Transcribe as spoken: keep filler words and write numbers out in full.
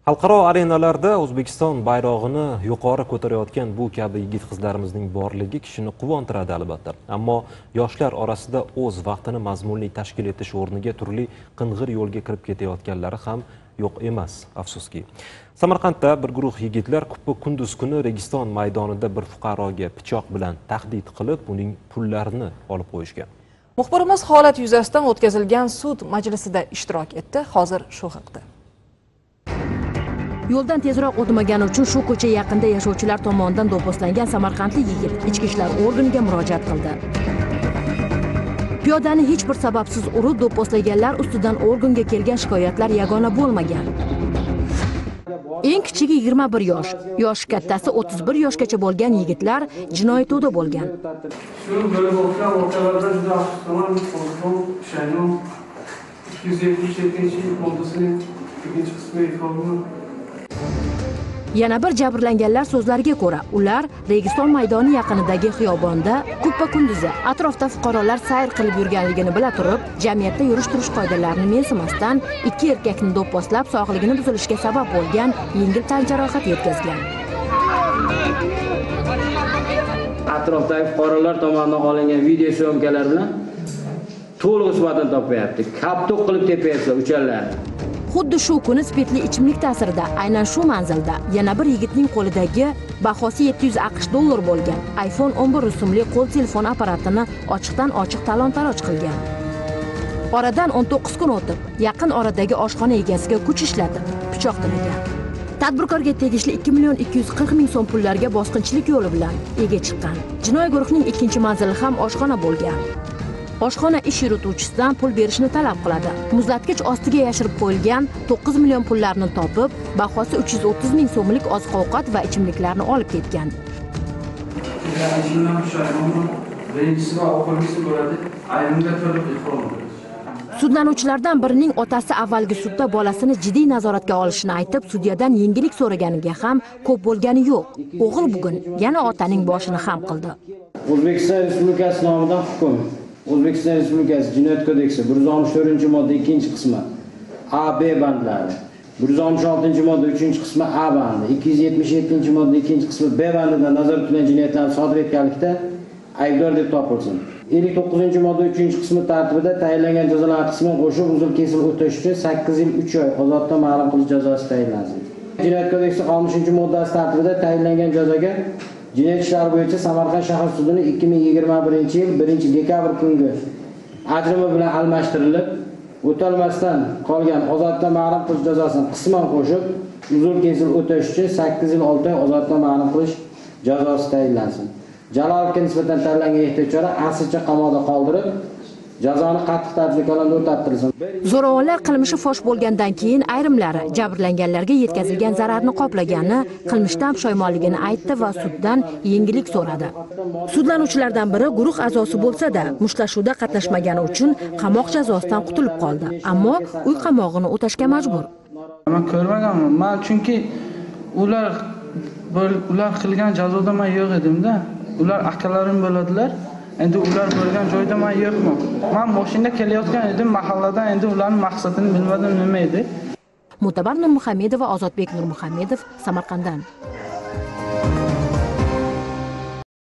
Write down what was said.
Xalqaro arenalarda O'zbekiston bayrog'ini yuqori ko'tarayotgan bu kabi yigit-qizlarimizning borligi kishini quvontiradi albatta. Ammo yoshlar orasida o'z vaqtini mazmunli tashkil etish o'rniga turli qing'ir yo'lga kirib ketayotganlari ham yo'q emas, afsuski. Samarqandda bir guruh yigitlar kuppa kunduz kuni Registon maydonida bir fuqaroga pichoq bilan tahdid qilib, uning pullarini olib qo'yishgan. Muxbirimiz holat yuzasidan o'tkazilgan sud majlisida ishtirok etdi. Hozir shu haqda. Yo'ldan tezroq o'tmagani uchun shu ko'cha yaqinida yashovchilar tomonidan do'pposlangan samarqandlik yigit ichki ishlar organiga murojaat qildi. Piyodani hech bir sababsiz urib do'pposlaganlar ustidan organga kelgan shikoyatlar yagona bo'lmagan. Eng kichigi yigirma bir yosh, yosh kattasi o'ttiz bir yoshgacha bo'lgan yigitlar jinoiy to'da bo'lgan. Shu bo'lib o'tgan voqealarda juda afsuslanam, qo'rqdim, pushaydim. ikki yuz yetmish yettinchi yil moddasining ikkinchi qismi ifodalangan. Yana bir jabrlanganlar so'zlariga ko'ra, ular Registon maydoni yaqinidagi xiyobonda kuppa kunduzi atrofda fuqarolar sayr qilib yurganligini bila turib, jamiyatda yurish-turish qoidalarini mensimasdan ikki erkakni do'pposlab, sog'ligini buzilishiga sabab bo'lgan yengil tan jarohati yetkazgan. Atrofdagi fuqarolar tomonidan olingan video syomkalar bilan to'liq isbotini topyapti. Kaptoq qilib tepayapti uchallarni. Xuddi shu kuni spirtli ichimlik ta'sirida aynan shu manzilda yana bir yigitning qo'lidagi bahosi yetti yuz aqsh dollar bo'lgan iPhone o'n bir rusumli qo'l telefon apparatini ochiqdan ochiq talon-taroj qilgan. Oradan o'n to'qqiz kun o'tib, yaqin oradagi oshxona egasiga kuch ishlatib, pichoq tiragan. Tadbirkorga tegishli ikki million ikki yuz qirq ming so'm pullarga bosqinchilik yo'li bilan ega chiqqan. Jinoiy guruhning ikkinchi manzili ham oshxona bo'lgan. Oshxona ish yurituvchisidan pul berishni talab qiladi. Muzlatkich ostiga yashirib qo'yilgan to'qqiz million pullarni topib, bahosi uch yuz o'ttiz ming so'mlik oziq-ovqat va ichimliklarni olib ketgan. Sudlanuvchilardan birining otasi avvalgi sudda bolasini jiddiy nazoratga olishini aytib, sudyadan yengillik so'raganiga ham ko'p bo'lgani yo'q. O'g'il bugun yana otaning boshini ham qildi. O'zbekiston Respublikasi nomidan hukm. O'zbekiston Respublikasi Jinoyat kodeksi bir yuz oltmish to'rtinchi modda ikkinchi qismi A, B bandlari, bir yuz oltmish oltinchi modda uchinchi qismi A bandi, ikki yuz yetmish yettinchi modda ikkinchi qismi B bandidan nazorat qilingan jinoyatlarni sodir etganlikda aybdor deb topilsin. ellik to'qqizinchi modda uchinchi qismi tartibida tayinlangan jazolar qismini qo'shib uzr-kesil o'tash uchun sakkiz yil uch oy ozodlikdan mahrum qilish jazosi tayinlansin. Jinoyat kodeksi oltmishinchi moddasi tartibida tayinlangan jazoga Jinoyat ishlari bo'yicha Samarqand shahar sudining ikki ming yigirma birinchi yil birinchi dekabr kungi ajrimi bilan almashtirilib, o'talmasdan qolgan ozodlikdan mahrum qilish jazosini qisman qo'shib, uzr-kesil o'tash uchun sakkiz yil olti oy ozodlikdan mahrum qilish jazosi tayinlansin. Jalolovga nisbatan tanlangan ehtiyot chora aslicha qamoqda qoldirib, jazoni qattiq tartibda o'tatilsin. Zo'ravonlar qilmishi fosh bo'lgandan keyin ayrimlari jabrlanganlarga yetkazilgan zararni qoplagani, qilmishdan pushaymonligini aytdi va suddan yengillik so'radi. Sudlanuvchilardan biri guruh a'zosi bo'lsa-da, mushtlashuvda qatnashmagani uchun qamoq jazosidan qutulib qoldi, ammo uy qamog'ini o'tashga majbur. Men ko'rmaganman. Men chunki ular ular qilgan jazoda men yo'q edimda. Ular akalarim bo'ladilar. Endi ular bo'lgan joyda men yo'qman. Men mashinada kelayotgan edim mahalladan, endi ularning maqsadini bilmadim nima edi. Mutabar Nurmuhammedova, Ozodbek Nurmuhammedov, Samarqanddan.